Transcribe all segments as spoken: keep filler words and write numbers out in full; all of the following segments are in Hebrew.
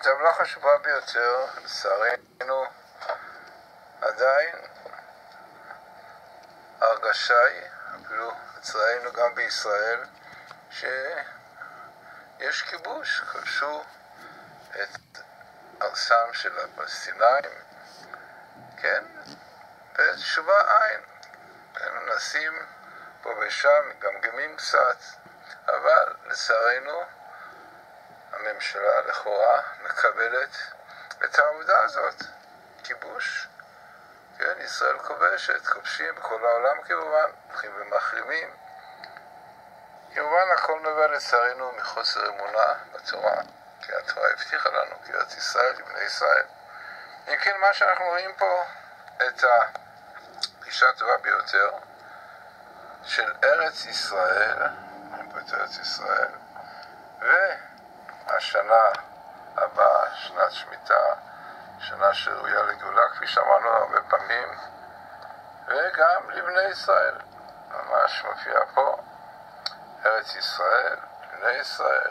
טבלה חשובה ביותר, לצערנו עדיין ההרגשה היא, אפילו לצערנו גם בישראל, שיש כיבוש, כבשו את ארצם של הפלסטינאים, כן? ותשובה אין. הם מנסים פה ושם, מגמגמים קצת, אבל לצערנו הממשלה לכאורה מקבלת את העובדה הזאת. כיבוש, כן, ישראל כובשת, כובשים בכל העולם כמובן, הולכים ומחרימים. כמובן הכל נובע לצערנו מחוסר אמונה בתורה, כי התורה הבטיחה לנו, כי ארץ ישראל, לבני ישראל. אם כן, מה שאנחנו רואים פה, את הפגישה הטובה ביותר של ארץ ישראל, פה את ארץ ישראל, והשנה הבאה, שנת שמיטה, שנה שראויה לגאולה, כפי שאמרנו הרבה פעמים, וגם לבני ישראל, ממש מופיע פה, ארץ ישראל, בני ישראל,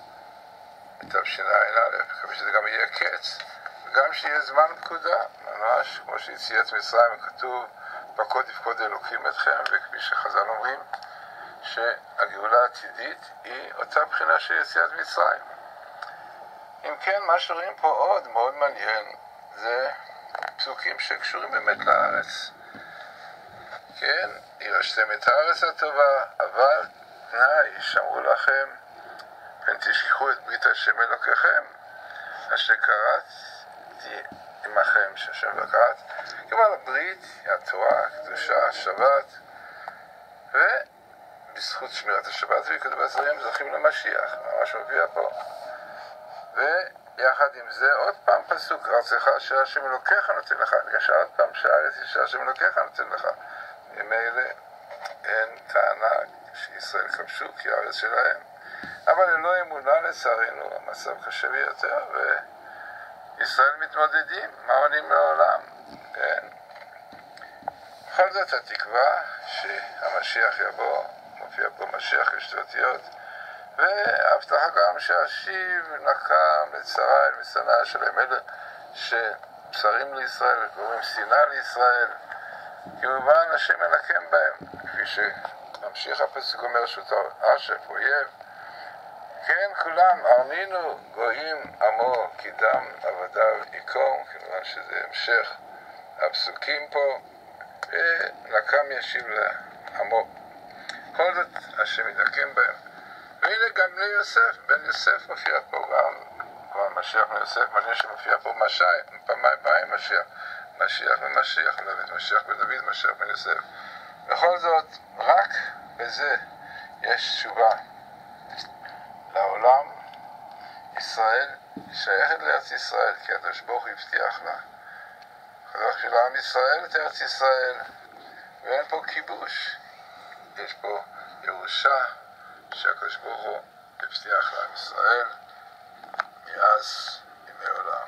בתשע"א, מקווה שזה גם יהיה קץ, וגם שיהיה זמן פקודה, ממש כמו שיציאת מצרים, כתוב, פקוד יפקוד אלוקים אתכם, וכפי שחז"ל אומרים, שהגאולה העתידית היא אותה בחינה של יציאת מצרים. אם כן, מה שרואים פה עוד מאוד מעניין, זה פסוקים שקשורים באמת לארץ. כן, ירשתם את הארץ הטובה, אבל תנאי, שמרו לכם, פן תשכחו את ברית השם אלוקיכם, אשר קראתי עמכם, שהשם לא קראת. כלומר, הברית, התורה, הקדושה, השבת, ובזכות שמירת השבת וכתוב בעזרים זוכים למשיח, ממש מופיע פה. ויחד עם זה עוד פעם פסוק, ארצך אשר השם אלוקיך נותן לך, נגשה עוד פעם שהארץ אשר השם אלוקיך נותן לך. ממילא אין טענה שישראל כבשו כי הארץ שלהם. אבל ללא אמונה לצערנו המצב קשה ביותר, וישראל מתמודדים, מה עונים לעולם, כן? בכל זאת התקווה שהמשיח יבוא, מופיע פה משיח יש אותיות, והבטחה גם שאשיב נקם לצרה אל משנאה שלהם, אלה שבשרים לישראל וקוראים שנאה לישראל, כמובן השם ינקם בהם, כפי שממשיך הפסוק אומר שאותו אשף אויב. כן, כולם, ארנינו גויים עמו כי דם עבדיו יקום, כמובן שזה המשך הפסוקים פה, ונקם ישיב לעמו. כל זאת השם ינקם בהם. והנה גם בני יוסף, בן יוסף מופיע פה גם, כבר משיח בן יוסף, מעניין שמופיע פה פעמיים פעמים משיח, משיח ומשיח, משיח בן דוד, משיח בן יוסף. בכל זאת, רק בזה יש תשובה לעולם. ישראל שייכת לארץ ישראל, כי הקדוש ברוך הוא הבטיח לה. חזק של עם ישראל את ארץ ישראל, ואין פה כיבוש. יש פה ירושה שהקדוש ברוך הוא הבטיח לעם ישראל מאז ימי עולם.